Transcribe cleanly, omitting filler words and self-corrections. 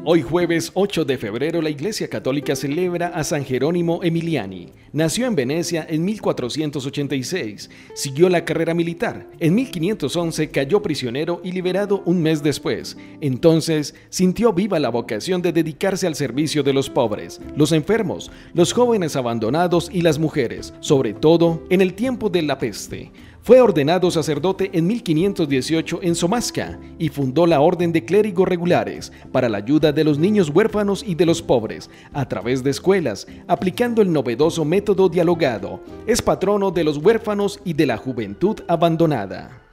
Hoy jueves 8 de febrero la Iglesia Católica celebra a San Jerónimo Emiliani. Nació en Venecia en 1486, siguió la carrera militar. En 1511 cayó prisionero y liberado un mes después. Entonces sintió viva la vocación de dedicarse al servicio de los pobres, los enfermos, los jóvenes abandonados y las mujeres, sobre todo en el tiempo de la peste. Fue ordenado sacerdote en 1518 en Somasca y fundó la Orden de Clérigos Regulares para la ayuda de los niños huérfanos y de los pobres, a través de escuelas, aplicando el novedoso método dialogado. Es patrono de los huérfanos y de la juventud abandonada.